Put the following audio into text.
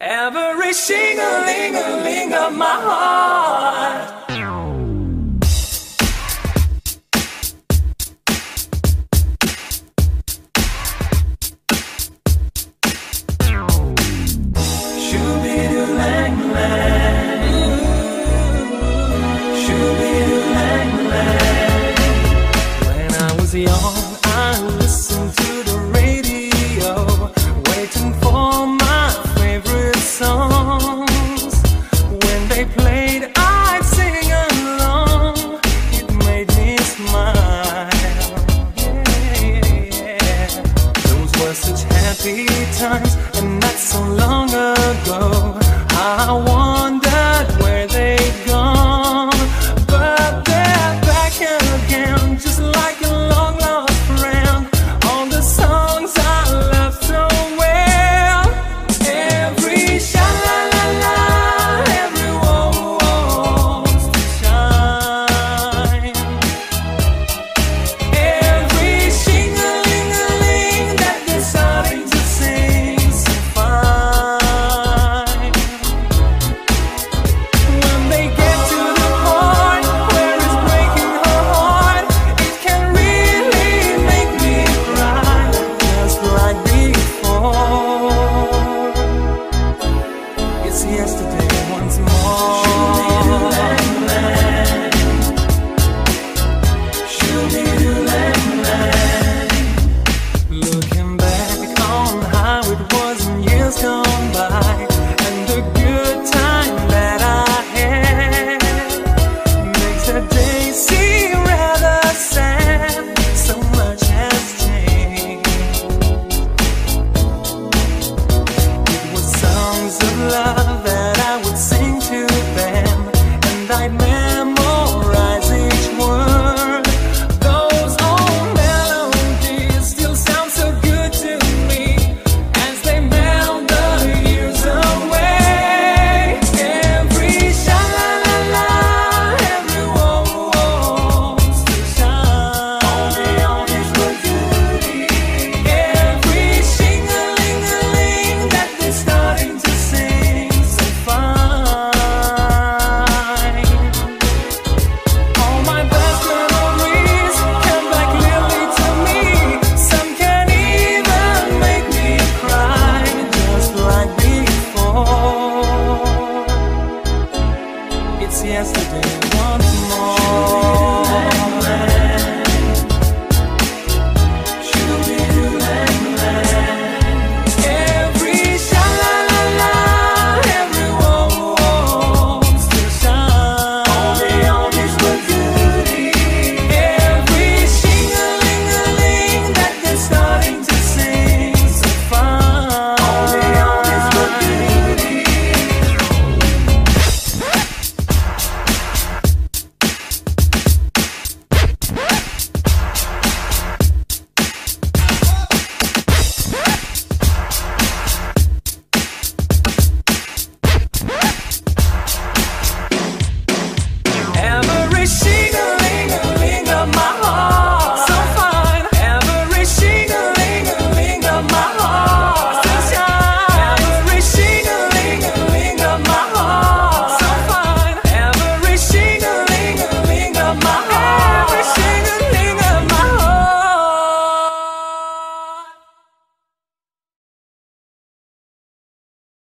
Every shing-a-ling-a-ling of my heart. When I was young, I listened to the radio, waiting for my favorite songs. When they played, I'd sing along. It made me smile. Yeah. Those were such happy times, and not so long ago. I wondered where they'd gone, but they're back again, just like a long lost friend. All the songs I love so well. Every sha-la-la-la, every wants to shine. Every shing-a-ling-a-ling that they're starting to sing so fine. When they get to the point where it's breaking her heart, it can really make me cry, just like before. It's yesterday once more. Looking back on how it was in years gone by, and the good time that I had, makes the day seem rather sad. So much has changed. It was songs of love that I would sing to them, and I'd memorize each word. Those old melodies still sound so good to me as they melt the years away. Every sha-la-la-la, every wants to shine. On his good duty. Every shing-a-ling-a-ling that they're starting to sing so fine. All my best memories come back clearly to me. Some can even make me cry, just like before. It's yesterday